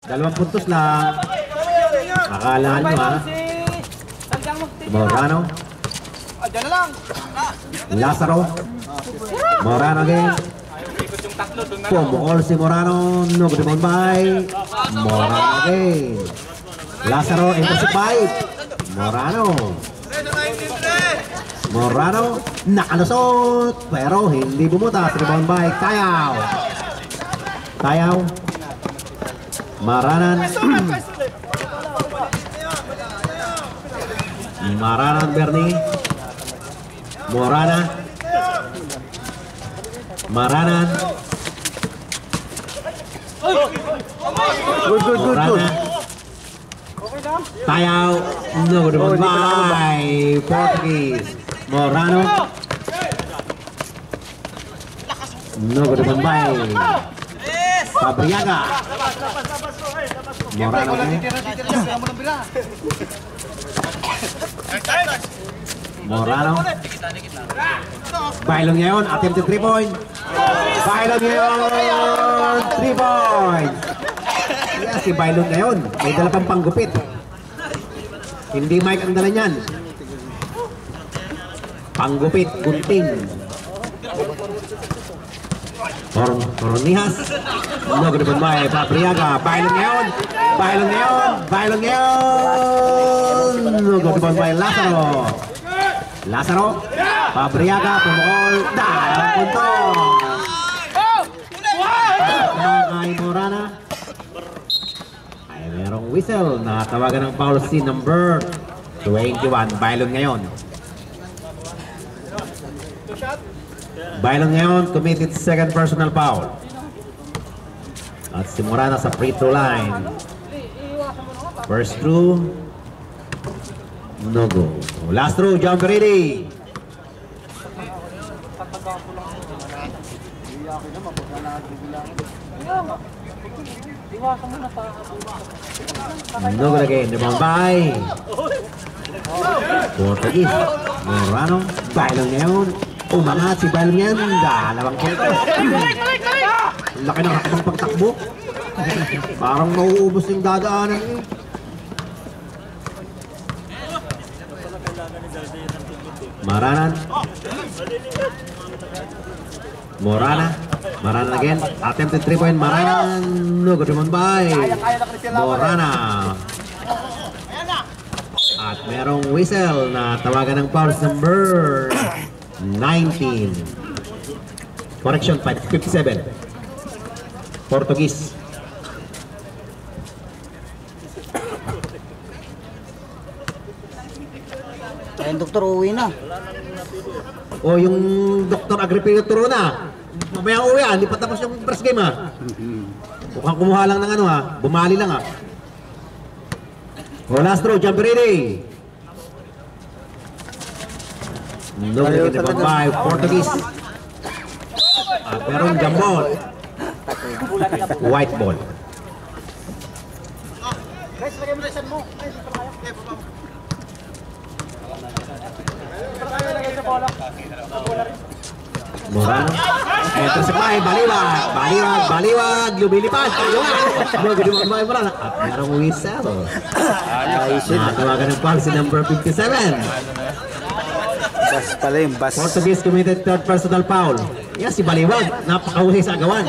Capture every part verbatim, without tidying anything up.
Dalawang puntos lang. Akala nyo ha. Morano. Lazaro. Morano again. Pumukol si Morano. No good rebound by Morano again. Lazaro intercept. Morano. Morano nakalusot pero hindi bumutas. Rebound by Tayaw. Tayaw. Maranan. Maranan Bernie. Morana. Maranan. Good, good, good, good. Tayaw. No good rebound by Portuguese. Morano. No good rebound by Fabriaga. Morano. Morano. Bailon ngayon, attempted three point. Bailon ngayon, three point. Yeah, si Bailon ngayon, may dala pang panggupit. Hindi Mike ang dala niyan. Panggupit, gunting. Or Ornihas. No good rebound by Fabriaga. Bailon ngayon. Bailon ngayon. Bailon ngayon. No good rebound by Lazaro. Lazaro. Fabriaga pumukol. Dalawang punto. Ay Morana. Ay merong whistle. Natawagan ng foul si number twenty-one. Bailon ngayon. Bailon ngayon committed second personal foul. At si Morana sa free throw line. First throw. No go. Last throw, jump ready. No go again. Rebound by Portuguese. Morano. Bailon ngayon. Umangat si Bailon ngayon. Dalawang punto. Laki ng hakbang pagtakbo. Parang mauubos yung dadaanan eh. Maranan. Morana. Maranan again. Attempted three point. Maranan. No good rebound by Morana. At merong whistle na tawagan ng foul number nineteen. Correction, fifty-seven. Portuguese. Ayun, doktor, uwi na. O yung Doktor Agripino turo na. Mamaya uwi ah, hindi pa tapos yung first game ah. Mukhang kumuha lang ng ano ah, bumali lang ah. O last throw, jump ready. No good rebound by Portuguese. At merong jump ball. White ball. Guys, lagay mo reset mo. Morano. Ito si Pai, baliwag, baliwag, baliwag, lumilipad, no good rebound by Morano. At merong whistle. Natawagan ng foul si number fifty-seven. Bas pala yung bas. Portuguese committed third personal foul. Yes, si Baliwag, napakahusay sa agawan.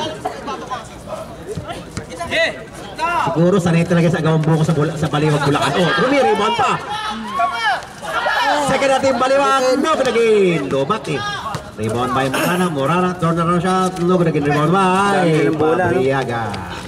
Siguro sanay talaga sa agawang buko sa, sa Baliwag Bulacan. Oh, rumi-rebound pa. Second natin Baliwag, no good again. Lobat eh. Rebound by Morana, Morana, turnaround shot, no good again. Rebound by Fabriaga.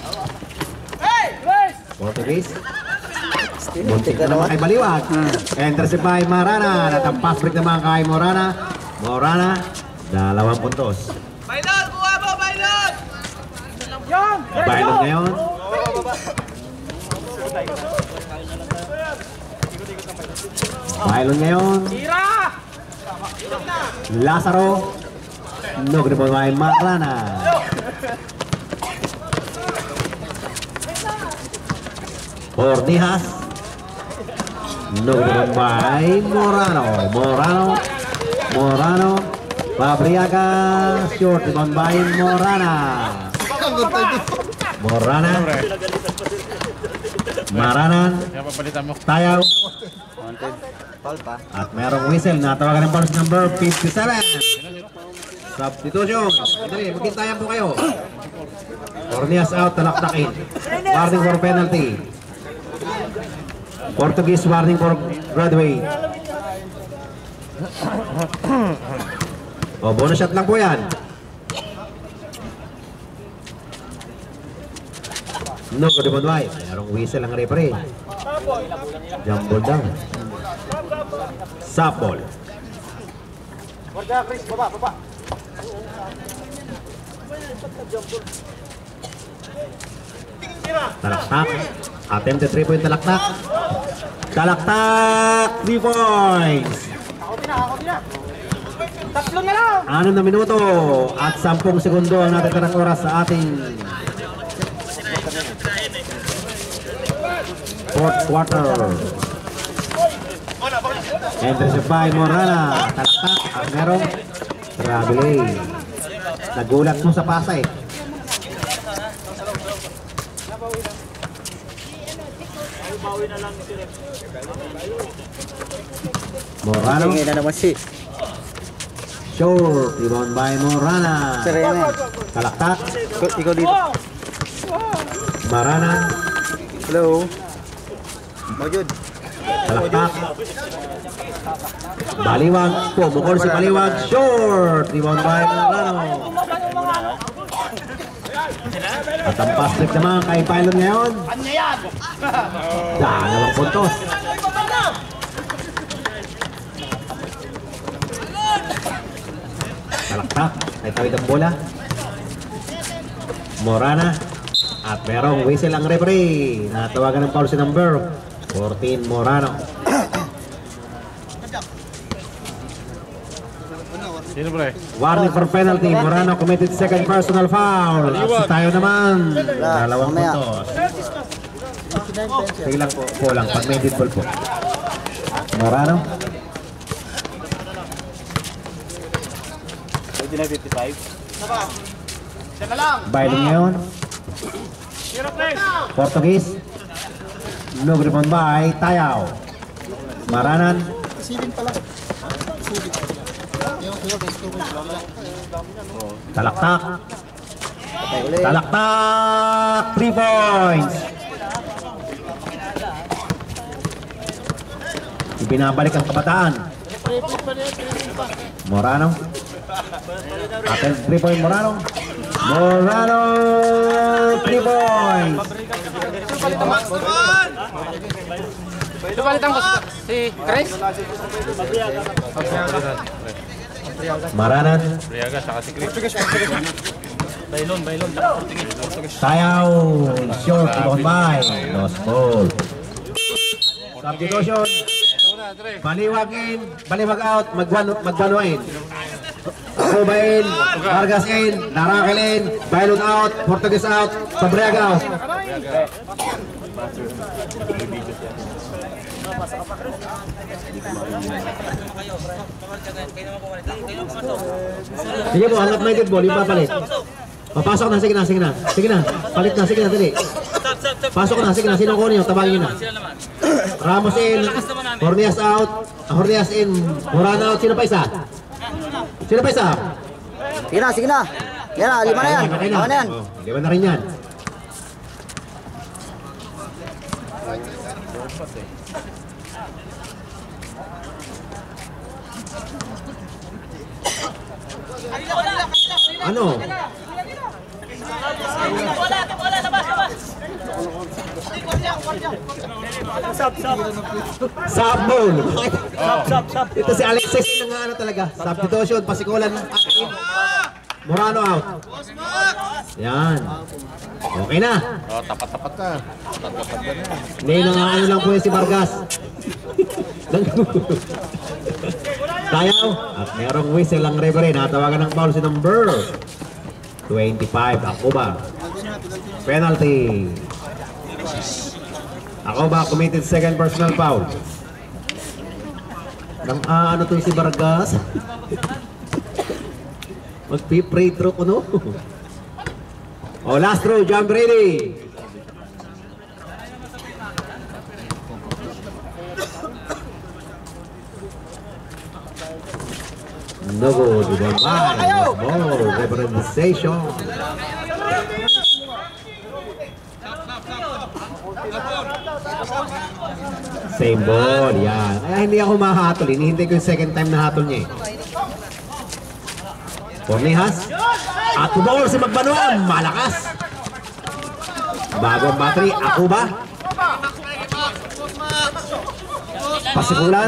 Portuguese. Buntik na naman kay Baliwag. Intercept by Morana. Natampas break naman kay Morana. Morana, dalawang puntos. Bailon! Buha mo! Bailon! Bailon ngayon. Bailon ngayon. Lazaro. No good by Morana. Ornihas. No good by Morano. Morano. Morano. Fabriaga. Short rebound by Morana. Morana. Maranan, Tayaw, Wanted. Foul pa. at merong whistle na tawagan ng policy number fifty-seven. Substitution. Dali, magkintayan po kayo. Corneas out, talaktak in. Warning for penalty. Portuguese warning for graduate. O, bonus shot lang po yan. No, good one white. Merong whistle ang referee. Jumble down. Sapol. Warga, Chris, baba, baba. Talaktak. Attempted three point talaktak. Talaktak. three points. Ako din na, ako din na. Tatlo na lang. Anim na minuto at sampung segundo ang natitirang oras sa ating fourth quarter. Entry by Morana. Talaktak. At merong traveling. Nagulat mo sa pasa eh. Morano. Tingin na naman si Short. Rebound by Morana. Serena. Talaktak. Ikaw, ikaw dito. Marana. Hello. Mojud. Talaktak. Baliwag. Pumukol si Baliwag. Short. Rebound by Morano. At ang pass break naman kay Pylon ngayon. Dalawang puntos. Talaktak. Ay tawid ang bola. Morana. At merong whistle ang referee. Natawagan ng policy number fourteen Morano. Sino pre? Warning for penalty. Morano committed second personal foul. At tayo naman. Dalawang mamaya. puntos. Sige lang po, po lang. Pag may dead ball po. Morano. fifty-five. Diyan na lang. Bailing ngayon. Zero place. Portuguese. No rebound by Tayaw. Maranan. Talaktak. Patay ulit. Talaktak. Three points. Ibinabalik ang kabataan. Morano. Aten three point Morano. Morano. Three points. Ito palitan ko si Chris. Maranan. Priaga, saka si Chris. Tayaw. Short. Rebound by. Lost ball. Substitution. Baliwag in. Baliwag out. Magwano, magwano in. Akuba in. Vargas in. Narakil in. Bailon out. Portuguese out. Pabriaga out. Sige po, hanap may dead ball. Yung papalit. Papasok na. Sige na. Sige na. Sige na. Palit na. Sige na. Dali. Pasok na. Sige na. Sino ko niyo? Tabagin niyo na. Ramos in. Hornias out. Hornias in. Morano out. Sino pa isa? Sino pa isa? Sige na, sige na. Yan na, lima na yan. Okay Lima na yan. Oh, lima na rin yan. Ano? Sabon. Ito si Alexis yung nga ano talaga. Substitution, pasikulan. Morano out. Yan. Okay na. Oh, tapat-tapat na. Tapat-tapat na yan. Hindi na nga ano lang po yung si Vargas. Tayaw. At merong whistle ang referee. Natawagan ng foul si number twenty-five. Akuba. Penalty. Akuba committed second personal foul. Nang ah, ano to si Vargas? Magpi-free throw ko no? Oh, last throw. Jump ready. No good. Rebound by. Ball. Representation. Same ball. Yan. Kaya hindi ako mahatol. Hinihintay ko yung second time na hatol niya eh. Cornijas. At ball si Magbanwa. Malakas. Bago ang battery. Ako ba? Pasikulan.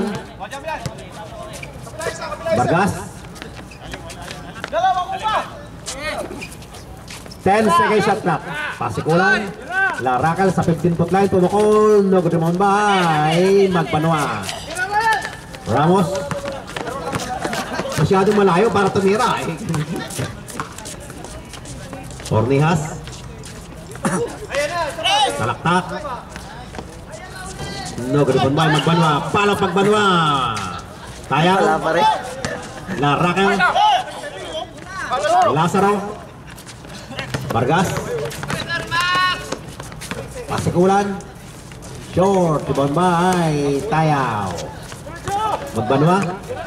Vargas. ten second shot clock. Pasikulan. Larakal sa fifteen foot line. Pumakol. No good rebound by Magbanwa. Ramos. Masyadong malayo para tumira eh. Cornijas. Talaktak. No good rebound by Magbanwa. Palok Magbanwa. Tayaw. Wala pa rin. Larakal. Lazaro. Vargas. Pasikulan. Short. Rebound by Tayaw. Magbanwa.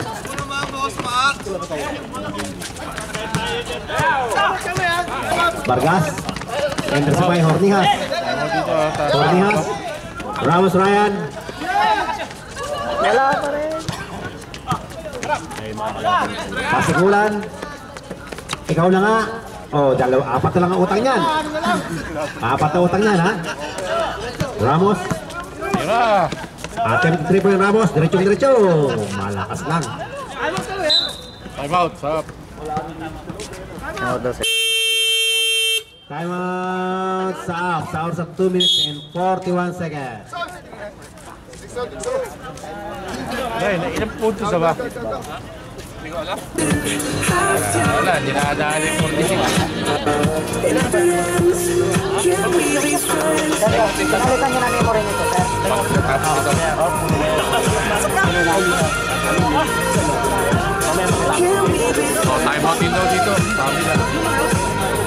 Vargas. Anderson by Hornijas. Hornijas. Ramos Ryan. Wala pa rin. Pasikulan. Ikaw na nga. Oh, dalawa, apat na lang ang utang niyan. Apat na utang niyan, ha? Ramos. Tira! Attempt three point Ramos. Diretsong diretso. Malakas lang. Time out, sarap. Ano daw sir? Time out. Sa off. Sa off sa two minutes and forty-one seconds. Ay, ilang puntos na ba? Hindi ko alam. Wala, dinadaan yung forty-six. Nakalitan nyo na memory nito sir. Oh, time out din daw dito. Sabi lang.